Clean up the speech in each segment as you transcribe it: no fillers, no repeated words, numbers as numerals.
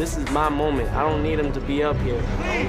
This is my moment. I don't need him to be up here.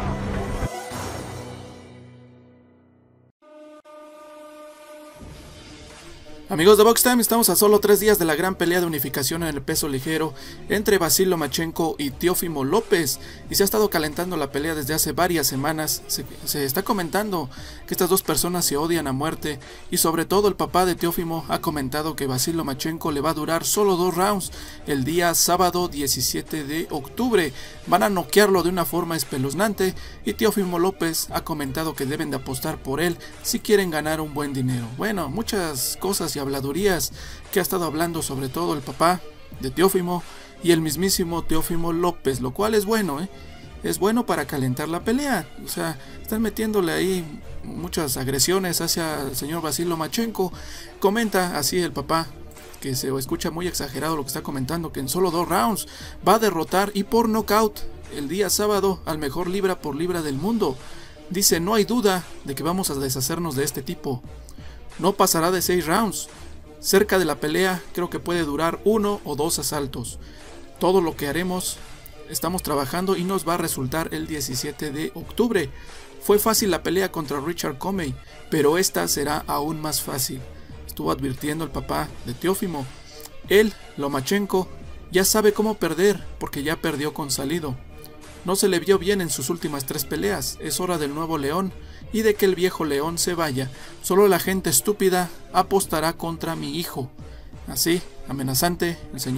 Amigos de Box Time, estamos a solo 3 días de la gran pelea de unificación en el peso ligero entre Vasil Lomachenko y Teófimo López, y se ha estado calentando la pelea desde hace varias semanas. Se está comentando que estas dos personas se odian a muerte, y sobre todo el papá de Teófimo ha comentado que Vasil Lomachenko le va a durar solo 2 rounds el día sábado 17 de octubre. Van a noquearlo de una forma espeluznante, y Teófimo López ha comentado que deben de apostar por él si quieren ganar un buen dinero. Bueno, muchas cosas y habladurías que ha estado hablando sobre todo el papá de Teófimo y el mismísimo Teófimo López, lo cual es bueno, es bueno para calentar la pelea. O sea, están metiéndole ahí muchas agresiones hacia el señor Vasil Lomachenko. Comenta así el papá, que se escucha muy exagerado lo que está comentando, que en solo 2 rounds va a derrotar y por knockout el día sábado al mejor libra por libra del mundo. Dice: no hay duda de que vamos a deshacernos de este tipo. No pasará de 6 rounds. Cerca de la pelea creo que puede durar 1 o 2 asaltos. Todo lo que haremos, estamos trabajando y nos va a resultar el 17 de octubre. Fue fácil la pelea contra Richard Comey, pero esta será aún más fácil. Estuvo advirtiendo el papá de Teófimo. Él, Lomachenko, ya sabe cómo perder porque ya perdió con Salido. No se le vio bien en sus últimas 3 peleas. Es hora del nuevo león y de que el viejo león se vaya. Solo la gente estúpida apostará contra mi hijo. Así, amenazante,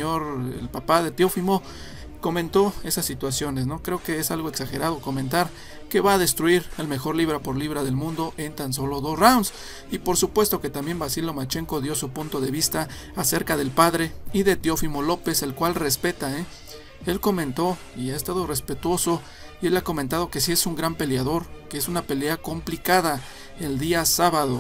el papá de Teófimo comentó esas situaciones, ¿no? Creo que es algo exagerado comentar que va a destruir el mejor libra por libra del mundo en tan solo 2 rounds. Y por supuesto que también Vasil Lomachenko dio su punto de vista acerca del padre y de Teófimo López, el cual respeta, Él comentó y ha estado respetuoso, y él ha comentado que sí es un gran peleador, que es una pelea complicada el día sábado,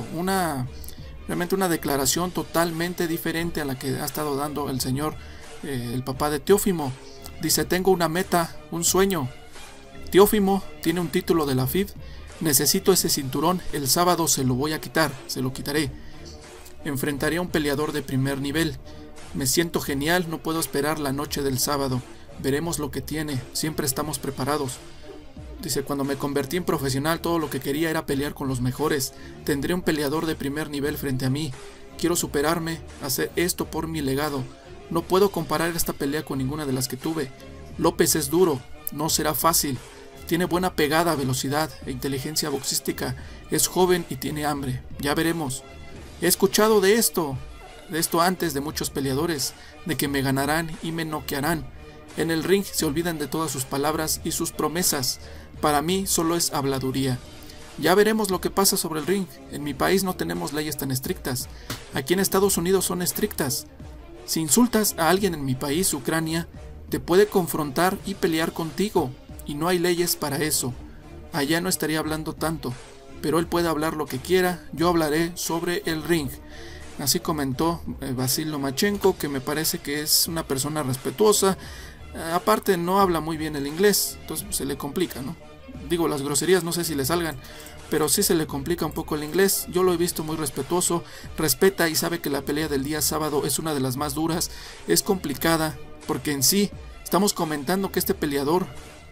realmente una declaración totalmente diferente a la que ha estado dando el señor, el papá de Teófimo. Dice: tengo una meta, un sueño. Teófimo tiene un título de la FIB, necesito ese cinturón, el sábado se lo voy a quitar, se lo quitaré. Enfrentaré a un peleador de primer nivel. Me siento genial, no puedo esperar la noche del sábado. Veremos lo que tiene, siempre estamos preparados. Dice: cuando me convertí en profesional todo lo que quería era pelear con los mejores. Tendré un peleador de primer nivel frente a mí. Quiero superarme, hacer esto por mi legado. No puedo comparar esta pelea con ninguna de las que tuve. López es duro, no será fácil. Tiene buena pegada, velocidad e inteligencia boxística. Es joven y tiene hambre. Ya veremos. He escuchado de esto antes de muchos peleadores, de que me ganarán y me noquearán. En el ring se olvidan de todas sus palabras y sus promesas. Para mí solo es habladuría. Ya veremos lo que pasa sobre el ring. En mi país no tenemos leyes tan estrictas. Aquí en Estados Unidos son estrictas. Si insultas a alguien en mi país, Ucrania, te puede confrontar y pelear contigo, y no hay leyes para eso. Allá no estaría hablando tanto, pero él puede hablar lo que quiera, yo hablaré sobre el ring. Así comentó Vasil Lomachenko, que me parece que es una persona respetuosa. Aparte no habla muy bien el inglés, entonces se le complica, ¿no? Digo, las groserías no sé si le salgan, pero sí se le complica un poco el inglés. Yo lo he visto muy respetuoso, respeta y sabe que la pelea del día sábado es una de las más duras, es complicada, porque en sí estamos comentando que este peleador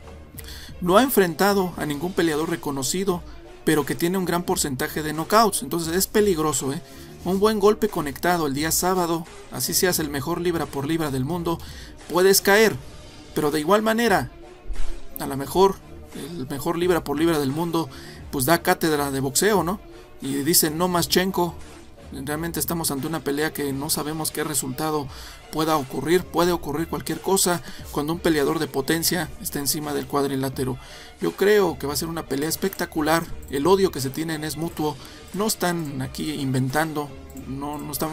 no ha enfrentado a ningún peleador reconocido, pero que tiene un gran porcentaje de knockouts, entonces es peligroso, Un buen golpe conectado el día sábado, así seas el mejor libra por libra del mundo, puedes caer, pero de igual manera, a lo mejor el mejor libra por libra del mundo pues da cátedra de boxeo, ¿no? Y dicen: no Lomachenko. Realmente estamos ante una pelea que no sabemos qué resultado pueda ocurrir. Puede ocurrir cualquier cosa cuando un peleador de potencia está encima del cuadrilátero. Yo creo que va a ser una pelea espectacular. El odio que se tienen es mutuo. No están aquí inventando, no están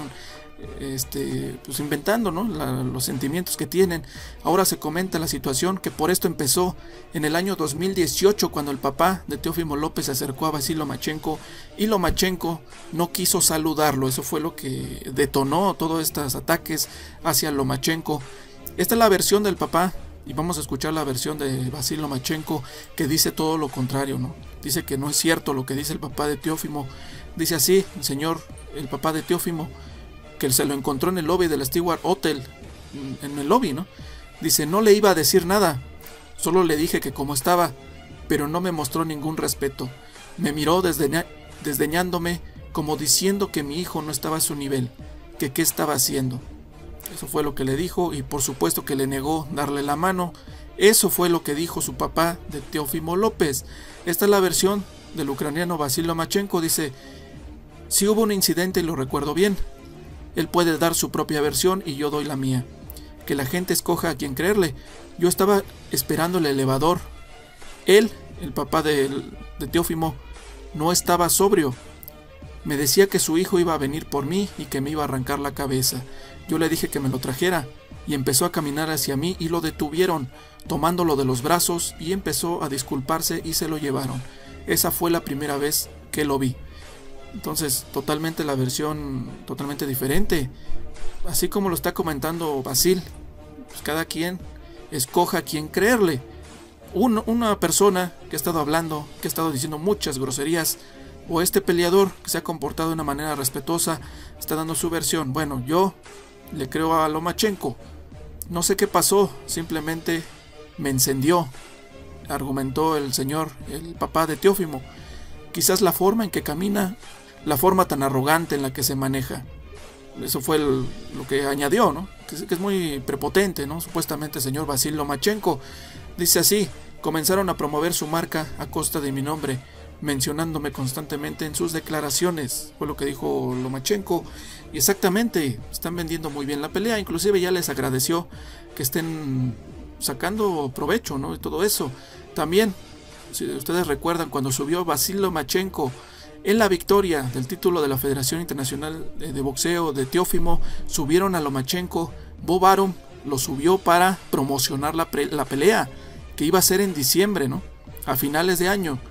pues inventando, ¿no? Los sentimientos que tienen. Ahora se comenta la situación que por esto empezó en el año 2018, cuando el papá de Teófimo López se acercó a Vasil Lomachenko y Lomachenko no quiso saludarlo. Eso fue lo que detonó todos estos ataques hacia Lomachenko. Esta es la versión del papá y vamos a escuchar la versión de Vasil Lomachenko, que dice todo lo contrario, ¿no? Dice que no es cierto lo que dice el papá de Teófimo. Dice así el papá de Teófimo, que se lo encontró en el lobby del Stewart Hotel, en el lobby, ¿no? Dice: no le iba a decir nada, Solo le dije que cómo estaba, pero no me mostró ningún respeto. Me miró desdeñándome, como diciendo que mi hijo no estaba a su nivel, que qué estaba haciendo. Eso fue lo que le dijo, y por supuesto que le negó darle la mano. Eso fue lo que dijo su papá de Teófimo López. Esta es la versión del ucraniano Vasil Lomachenko. Dice: si hubo un incidente y lo recuerdo bien. Él puede dar su propia versión y yo doy la mía. Que la gente escoja a quien creerle. Yo estaba esperando el elevador. Él, el papá de Teófimo, no estaba sobrio. Me decía que su hijo iba a venir por mí y que me iba a arrancar la cabeza. Yo le dije que me lo trajera y empezó a caminar hacia mí y lo detuvieron, tomándolo de los brazos, y empezó a disculparse y se lo llevaron. Esa fue la primera vez que lo vi. Entonces, totalmente la versión totalmente diferente. Así como lo está comentando Vasil, pues cada quien escoja a quien creerle. Una persona que ha estado hablando, que ha estado diciendo muchas groserías, o este peleador que se ha comportado de una manera respetuosa, está dando su versión. Bueno, yo le creo a Lomachenko. No sé qué pasó, simplemente me encendió, argumentó el señor, el papá de Teófimo. Quizás la forma en que camina, la forma tan arrogante en la que se maneja. Eso fue lo que añadió, ¿no? Que es muy prepotente, ¿no? Supuestamente el señor Vasil Lomachenko. Dice así: comenzaron a promover su marca a costa de mi nombre, mencionándome constantemente en sus declaraciones. Fue lo que dijo Lomachenko. Y exactamente, están vendiendo muy bien la pelea. Inclusive ya les agradeció que estén sacando provecho, ¿no? Y todo eso. También, si ustedes recuerdan, cuando subió Vasil Lomachenko en la victoria del título de la Federación Internacional de Boxeo de Teófimo, subieron a Lomachenko. Bob Arum lo subió para promocionar la pelea que iba a ser en diciembre, ¿no? A finales de año.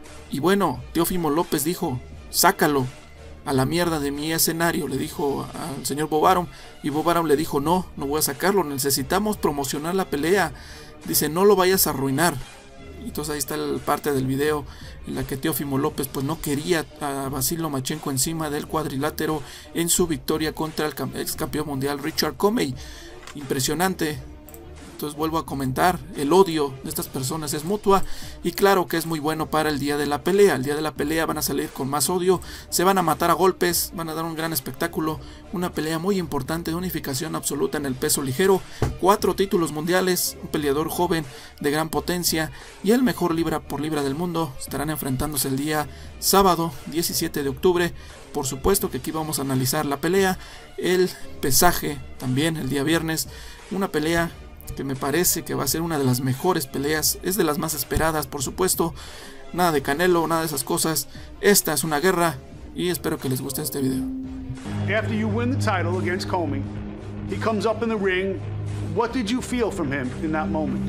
Y bueno, Teófimo López dijo: sácalo a la mierda de mi escenario, le dijo al señor Bob Arum. Y Bob Arum le dijo: no voy a sacarlo, necesitamos promocionar la pelea. Dice: no lo vayas a arruinar. Entonces ahí está parte del video en la que Teófimo López pues no quería a Vasil Lomachenko encima del cuadrilátero en su victoria contra el ex campeón mundial Richard Comey. Impresionante. Entonces vuelvo a comentar, el odio de estas personas es mutua, y claro que es muy bueno para el día de la pelea. El día de la pelea van a salir con más odio, se van a matar a golpes, van a dar un gran espectáculo, una pelea muy importante de unificación absoluta en el peso ligero, 4 títulos mundiales, un peleador joven de gran potencia y el mejor libra por libra del mundo estarán enfrentándose el día sábado 17 de octubre. Por supuesto que aquí vamos a analizar la pelea, el pesaje también el día viernes, una pelea que me parece que va a ser una de las mejores peleas, es de las más esperadas, por supuesto. Nada de Canelo, nada de esas cosas. Esta es una guerra y espero que les guste este video. After you win the title against Comey, he comes up in the ring. What did you feel from him in that moment?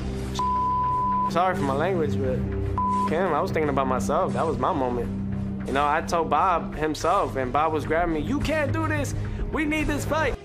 Sorry for my language, but Kim, I was thinking about myself. That was my moment. You know, I told Bob himself, and Bob was grabbing me. You can't do this. We need this fight.